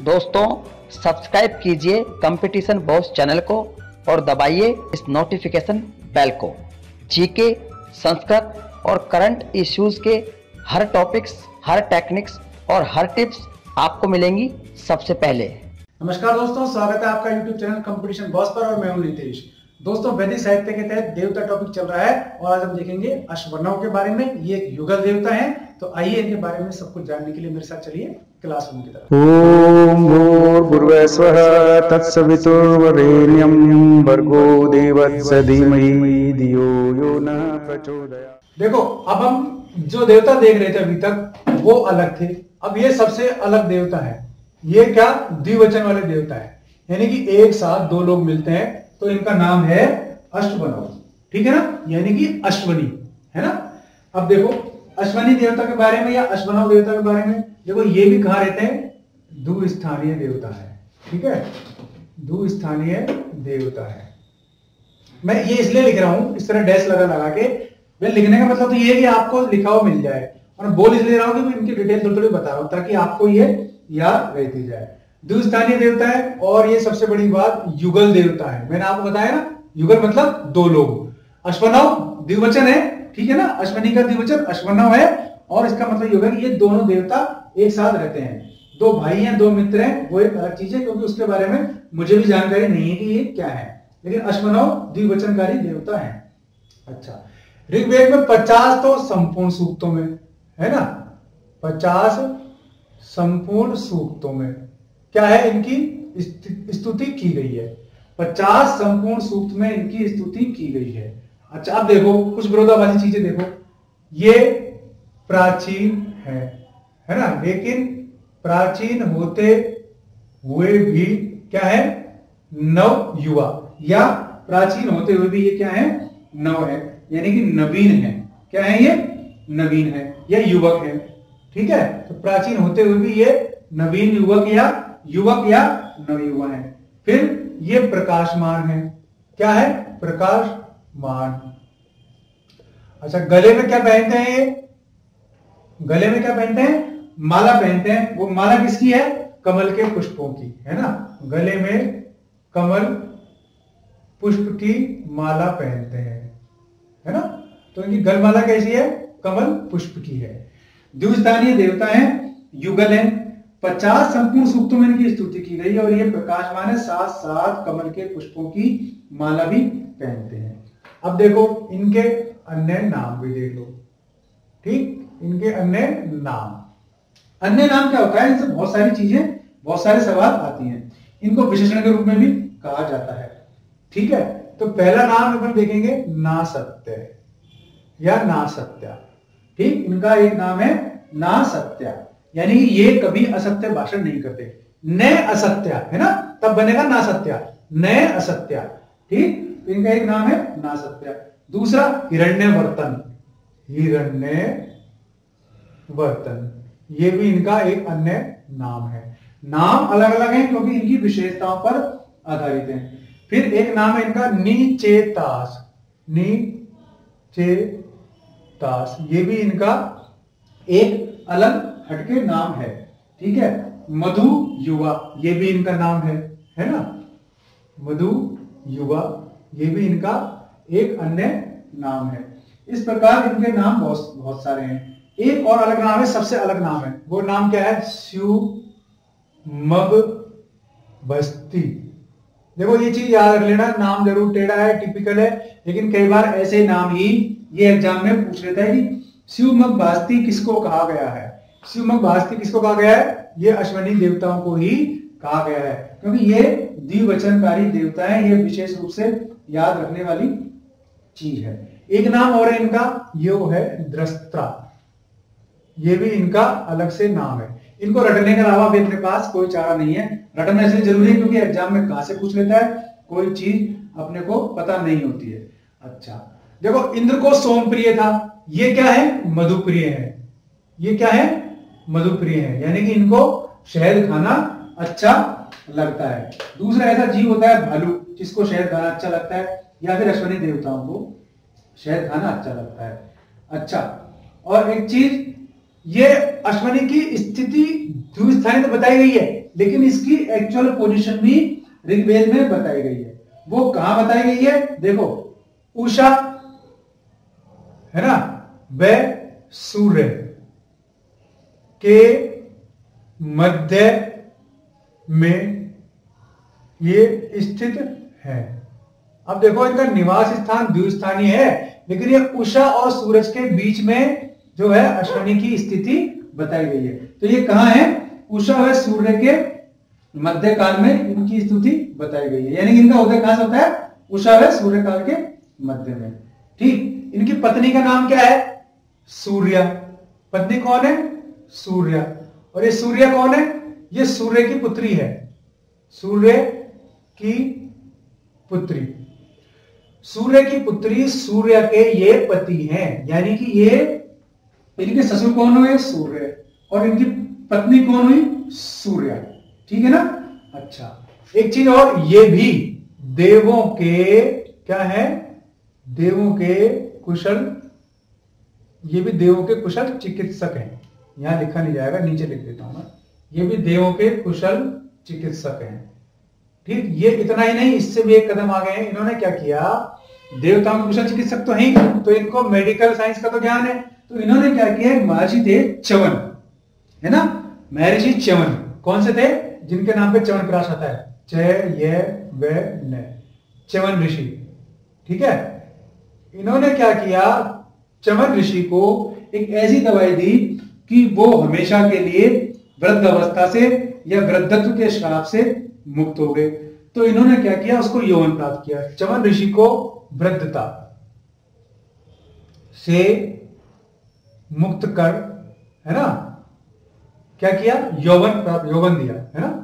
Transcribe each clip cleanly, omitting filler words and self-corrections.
दोस्तों सब्सक्राइब कीजिए competition boss channel को और दबाइए इस नोटिफिकेशन बेल को। जीके, संस्कृत और करंट इश्यूज के हर टॉपिक्स, हर टेक्निक्स और हर टिप्स आपको मिलेंगी सबसे पहले। नमस्कार दोस्तों, स्वागत है आपका YouTube चैनल कंपटीशन बॉस पर और मैं हूं नितेश। दोस्तों वैदिक साहित्य के तहत देवता टॉपिक चल रहा है और आज हम देखेंगे अश्वनव के बारे में। ये एक युगल देवता है, तो आइए इनके बारे में सब कुछ जानने के लिए मेरे साथ चलिए क्लासरूम की तरफ। ओम भूर्भुवः स्वः तत्सवितुर्वरेण्यं भर्गो देवस्य धीमहि धियो यो न प्रचोदयात्। देखो, अब हम जो देवता देख रहे थे अभी तक वो अलग थे, अब ये सबसे अलग देवता है। ये क्या द्विवचन वाले देवता है, यानी कि एक साथ दो लोग मिलते हैं तो इनका नाम है अश्वनव। ठीक है ना, यानी कि अश्वनी, है ना। अब देखो अश्वनी देवता के बारे में या अश्वनव देवता के बारे में, देखो ये भी कहां रहते हैं, द्विस्थानीय देवता है। ठीक है, द्विस्थानीय देवता है। मैं ये इसलिए लिख रहा हूं इस तरह डैश लगा लगा के, वे लिखने का मतलब तो ये है कि आपको लिखा हुआ मिल जाए, और बोल इसलिए रहा हूं कि इनकी डिटेल थोड़ी थोड़ी बता रहा हूं ताकि आपको ये याद रहती जाए। द्विस्थानीय देवता है और ये सबसे बड़ी बात युगल देवता है। मैंने आपको बताया ना, युगल मतलब दो लोग। अश्वनव द्विवचन है, ठीक है ना, अश्वनी का द्विवचन अश्वनव है और इसका मतलब युगल। ये दोनों देवता एक साथ रहते हैं, दो भाई हैं, दो मित्र हैं, वो एक अलग चीज है क्योंकि उसके बारे में मुझे भी जानकारी नहीं है कि ये क्या है, लेकिन अश्वनव द्विवचनकारी देवता है। अच्छा, ऋग्वेद में 50 तो संपूर्ण सूक्तों में है ना, 50 संपूर्ण सूक्तों में क्या है, इनकी स्तुति की गई है। 50 संपूर्ण सूक्त में इनकी स्तुति की गई है। अच्छा, अब देखो कुछ विरोधाभासी चीजें देखो, ये प्राचीन है ना, लेकिन प्राचीन होते हुए भी क्या है, नव युवा, या प्राचीन होते हुए भी ये क्या है, नव है, यानी कि नवीन है। क्या है ये, नवीन है या युवक है। ठीक है, तो प्राचीन होते हुए भी ये नवीन युवक या नवयुवा है। फिर ये प्रकाशमान है। क्या है, प्रकाशमान। अच्छा, गले में क्या पहनते हैं ये, गले में क्या पहनते हैं, माला पहनते हैं। वो माला किसकी है, कमल के पुष्पों की, है ना। गले में कमल पुष्प की माला पहनते हैं, है ना। तो इनकी गलमाला कैसी है, कमल पुष्प की है। द्विस्थानीय देवता है, युगल है। 50 संपूर्ण सूक्तों में इनकी स्तुति की गई और ये प्रकाशमान है, साथ साथ कमल के पुष्पों की माला भी पहनते हैं। अब देखो इनके अन्य नाम भी देख लो। ठीक, इनके अन्य नाम क्या होता है, इनसे बहुत सारी चीजें, बहुत सारे सवाल आती हैं। इनको विशेषण के रूप में भी कहा जाता है। ठीक है, तो पहला नाम अपन देखेंगे नासत्य या नासत्या। ठीक, इनका एक नाम है नासत्या, यानी कि ये कभी असत्य भाषण नहीं करते। न असत्या है ना, तब बनेगा नासत्या, न असत्या। ठीक, इनका एक नाम है नासत्या। दूसरा हिरण्यवर्तन, ये भी इनका एक अन्य नाम है। नाम अलग अलग है क्योंकि इनकी विशेषताओं पर आधारित है। फिर एक नाम है इनका नीचेतास, ये भी इनका एक अलग हटके नाम है। ठीक है, मधु युवा, ये भी इनका नाम है ना, मधु युवा, ये भी इनका एक अन्य नाम है। इस प्रकार इनके नाम बहुत सारे हैं। एक और अलग नाम है, सबसे अलग नाम है, वो नाम क्या है, स्यूमग बस्ती। देखो ये चीज याद रख लेना, नाम जरूर टेढ़ा है, टिपिकल है, लेकिन कई बार ऐसे नाम ही ये एग्जाम में पूछ लेता है कि स्यूमग भास्ती किसको कहा गया है। स्यूमग भास्ती किसको कहा गया है, ये अश्वनी देवताओं को ही कहा गया है, क्योंकि ये द्विवचनकारी देवता है। ये विशेष रूप से याद रखने वाली चीज है। एक नाम और है इनका, ये है द्रस्त्रा, ये भी इनका अलग से नाम है। इनको रटने के अलावा भी अपने पास कोई चारा नहीं है। रटना इसलिए जरूरी है क्योंकि एग्जाम में कहां से पूछ लेता है, कोई चीज अपने को पता नहीं होती है। अच्छा, देखो इंद्र को सोमप्रिय था, ये क्या है, मधुप्रिय है। ये क्या है, मधुप्रिय है, यानी कि इनको शहद खाना अच्छा लगता है। दूसरा ऐसा जीव होता है भालू, जिसको शहद खाना अच्छा लगता है, या फिर अश्वनी देवताओं को शहद खाना अच्छा लगता है। अच्छा, और एक चीज, ये अश्वनी की स्थिति द्विस्थानी तो बताई गई है, लेकिन इसकी एक्चुअल पोजीशन भी ऋग्वेद में बताई गई है। वो कहां बताई गई है? देखो, उषा है ना, वह सूर्य के मध्य में ये स्थित है। अब देखो, इनका निवास स्थान द्विस्थानीय है, लेकिन ये उषा और सूरज के बीच में जो है अश्विनी की स्थिति बताई गई है। तो ये कहां है? उषा व सूर्य के मध्य काल में इनकी स्थिति बताई गई है, यानी इनका उदय कहां से होता है? उषा व सूर्य काल के मध्य में। ठीक, इनकी पत्नी का नाम क्या है? सूर्या। पत्नी कौन है? सूर्या। और ये सूर्या कौन है? ये सूर्य की पुत्री है, सूर्य की पुत्री। सूर्य की पुत्री सूर्य के ये पति हैं, यानी कि ये इनके ससुर कौन हुए? सूर्य। और इनकी पत्नी कौन हुई? सूर्या। ठीक है ना? अच्छा, एक चीज और, ये भी देवों के क्या है? देवों के कुशल, ये भी देवों के कुशल चिकित्सक हैं। यहां लिखा नहीं जाएगा, नीचे लिख देता हूं मैं। ये भी देवों के कुशल चिकित्सक हैं। ठीक, ये इतना ही नहीं, इससे भी एक कदम आगे हैं। इन्होंने क्या किया? देवताओं के कुशल चिकित्सक तो हैं, तो इनको मेडिकल साइंस का तो ज्ञान है। तो इन्होंने क्या किया? महर्षि थे च्यवन, है ना, महर्षि च्यवन। कौन से थे? जिनके नाम पे च्यवन प्राश आता है, च य व न, च्यवन ऋषि। ठीक है, इन्होंने क्या किया? च्यवन ऋषि को एक ऐसी दवाई दी कि वो हमेशा के लिए वृद्ध अवस्था से या वृद्धत्व के श्राप से मुक्त हो गए। तो इन्होंने क्या किया? उसको यौवन प्राप्त किया। च्यवन ऋषि को वृद्धता से मुक्त कर, है ना, क्या किया? यौवन प्राप्त, यौवन दिया, है ना,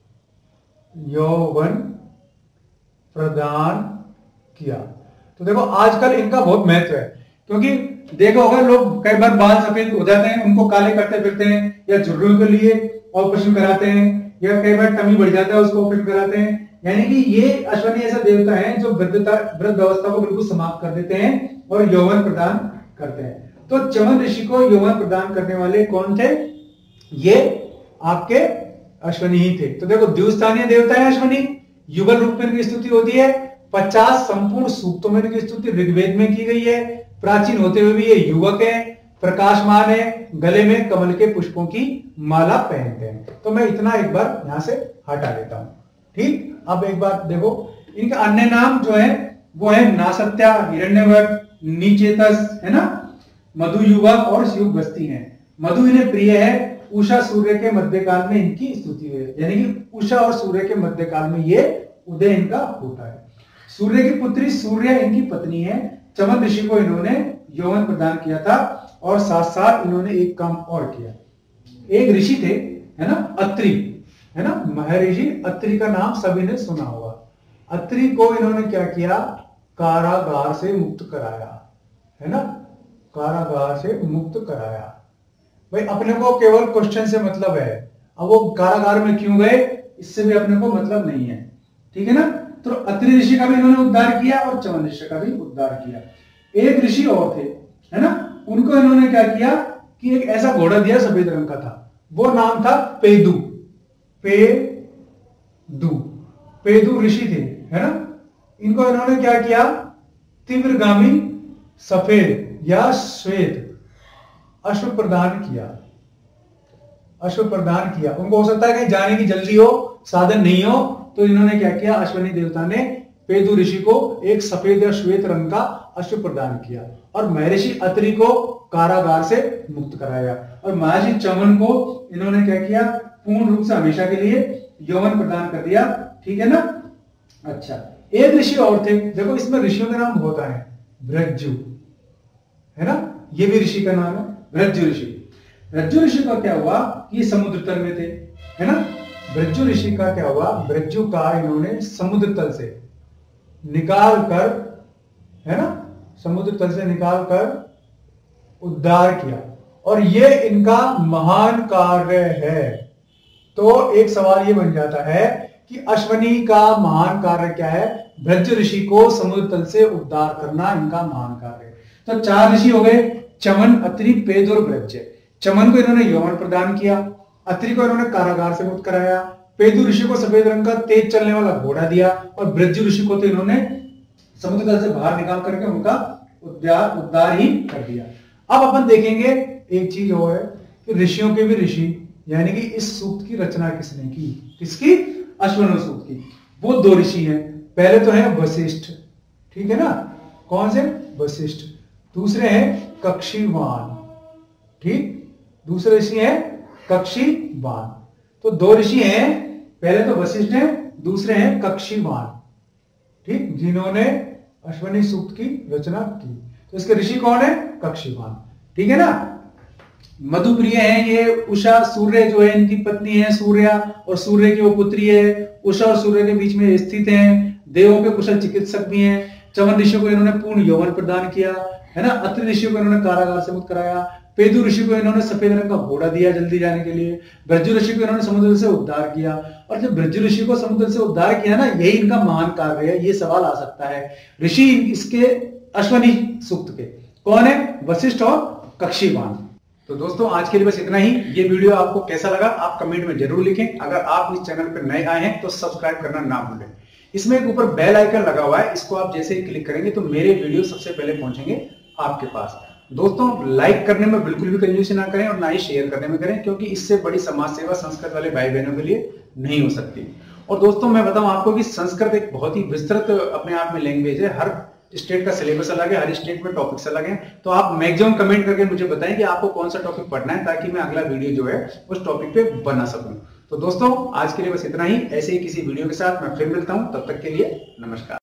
यौवन प्रदान किया। तो देखो, आजकल इनका बहुत महत्व है, क्योंकि देखो होगा लोग कई बार बाल सफेद हो जाते हैं, उनको काले करते फिरते हैं, या झुर्रियों के लिए ऑपरेशन कराते हैं, या कई बार टमी बढ़ जाता है उसको ऑपरेशन कराते हैं। यानी कि ये अश्विनी ऐसा देवता है जो वृद्ध अवस्था को बिल्कुल समाप्त कर देते हैं और यौवन प्रदान करते हैं। तो च्यवन ऋषि को यौवन प्रदान करने वाले कौन थे? ये आपके अश्विनी ही थे। तो देखो, द्विस्थानीय देवता है अश्विनी, युगल रूप में इनकी स्तुति होती है। 50 संपूर्ण सूक्तों में इनकी स्तुति ऋग्वेद में की गई है। प्राचीन होते हुए भी ये युवक है, प्रकाशमान है, गले में कमल के पुष्पों की माला पहनते हैं। तो मैं इतना एक बार यहां से हटा देता हूं। ठीक, अब एक बार देखो, इनका अन्य नाम जो है वो है नासत्या, हिरण्यवर्त, नीचेतस, है ना, मधु युवक और शिव बस्ती है। मधु इन्हें प्रिय है। उषा सूर्य के मध्यकाल में इनकी स्तुति है, यानी कि उषा और सूर्य के मध्यकाल में ये उदय इनका होता है। सूर्य की पुत्री सूर्य इनकी पत्नी है। च्यवन ऋषि को इन्होंने यौवन प्रदान किया था, और साथ साथ इन्होंने एक काम और किया। एक ऋषि थे, है ना, अत्रि, है ना, महर्षि अत्रि का नाम सभी ने सुना होगा। अत्रि को इन्होंने क्या किया? कारागार से मुक्त कराया, है ना, कारागार से मुक्त कराया। भाई, अपने को केवल क्वेश्चन से मतलब है, अब वो कारागार में क्यों गए इससे भी अपने को मतलब नहीं है। ठीक है ना? तो अत्रि ऋषि का भी इन्होंने उद्धार किया और च्यवन ऋषि का भी उद्धार किया। एक ऋषि और थे, है ना, उनको इन्होंने क्या किया कि एक ऐसा घोड़ा दिया सफेद रंग का था, वो नाम था पेदु। पेदु ऋषि थे, है ना। इनको इन्होंने क्या किया? तीव्रगामी सफेद या श्वेत अश्व प्रदान किया। उनको हो सकता है कहीं जाने की जल्दी हो, साधन नहीं हो, तो इन्होंने क्या किया? अश्विनी देवता ने पेदु ऋषि को एक सफेद या श्वेत रंग का अश्व प्रदान किया, और महर्षि अत्रि को कारागार से मुक्त कराया, और महर्षि च्यवन को इन्होंने क्या किया? पूर्ण रूप से हमेशा के लिए यौवन प्रदान कर दिया। ठीक है ना? अच्छा, एक ऋषि और थे, देखो इसमें ऋषियों के नाम होता है भृजु, है ना, ये भी ऋषि का नाम है भृजु ऋषि। भृजु ऋषि का क्या हुआ कि समुद्र तल में थे, है ना। भृजु ऋषि का क्या हुआ? भृजु का इन्होंने समुद्र तल से निकाल कर, है ना, समुद्र तल से निकाल कर उद्धार किया, और ये इनका महान कार्य है। तो एक सवाल ये बन जाता है कि अश्विनी का महान कार्य क्या है? भृजु ऋषि को समुद्र तल से उद्धार करना इनका महान कार्य है। तो 4 ऋषि हो गए, च्यवन, अत्रि, पेद और भृज। च्यवन को इन्होंने यौवन प्रदान किया, अत्रि को इन्होंने कारागार से मुक्त कराया, पेदु ऋषि को सफेद रंग का तेज चलने वाला घोड़ा दिया, और बृज्जु ऋषि को तो इन्होंने समुद्र तल से बाहर निकाल करके उनका उद्धार ही कर दिया। अब अपन देखेंगे एक चीज और है कि ऋषियों के भी ऋषि, यानी कि इस सूक्त की रचना किसने की, किसकी, अश्वनो सूक्त की। वो 2 ऋषि हैं, पहले तो है वशिष्ठ, ठीक है ना, कौन से, वशिष्ठ। दूसरे हैं कक्षीवान, ठीक, दूसरे ऋषि हैं कक्षीवान। तो 2 ऋषि हैं, पहले तो वशिष्ठ हैं, दूसरे हैं कक्षीवान, ठीक, जिन्होंने अश्वनी सूक्त की रचना की। तो इसके ऋषि कौन है, कक्षीवान, ठीक है ना। मधुप्रिय है ये उषा, सूर्य जो है इनकी पत्नी है सूर्या, और सूर्य की वो पुत्री है। उषा और सूर्य के बीच में स्थित हैं, देवों के कुशल चिकित्सक भी हैं। चवन ऋषि को इन्होंने पूर्ण यौवन प्रदान किया, है ना। अत्रि ऋषि को इन्होंने कारागार से मुक्त कराया। पेदु ऋषि को इन्होंने सफेद रंग का घोड़ा दिया जल्दी जाने के लिए। बृज्जु ऋषि को इन्होंने समुद्र से उद्धार किया, और जब बृज्जु ऋषि को समुद्र से उद्धार किया ना, यही इनका महान कार्य है। ये सवाल आ सकता है, ऋषि इसके अश्वनी सूक्त के कौन है, वशिष्ठ और कक्षीवान। तो दोस्तों आज के लिए बस इतना ही। ये वीडियो आपको कैसा लगा आप कमेंट में जरूर लिखें। अगर आप इस चैनल पर नए आए हैं तो सब्सक्राइब करना ना भूलें। इसमें एक ऊपर बेल आइकन लगा हुआ है, इसको आप जैसे ही क्लिक करेंगे तो मेरे वीडियो सबसे पहले पहुंचेंगे आपके पास। दोस्तों लाइक करने में बिल्कुल भी कंजूसी ना करें, और ना ही शेयर करने में करें, क्योंकि इससे बड़ी समाज सेवा संस्कृत वाले भाई बहनों के लिए नहीं हो सकती। और दोस्तों मैं बताऊं आपको कि संस्कृत एक बहुत ही विस्तृत अपने आप में लैंग्वेज है। हर स्टेट का सिलेबस अलग है, हर स्टेट में टॉपिक्स अलग हैं। तो आप मैक्सिमम कमेंट करके मुझे बताएं कि आपको कौन सा टॉपिक पढ़ना है, ताकि मैं अगला वीडियो जो है उस टॉपिक पे बना सकूं। तो दोस्तों आज के लिए बस इतना ही। ऐसे ही किसी वीडियो के साथ मैं फिर मिलता हूं, तब तक के लिए नमस्कार।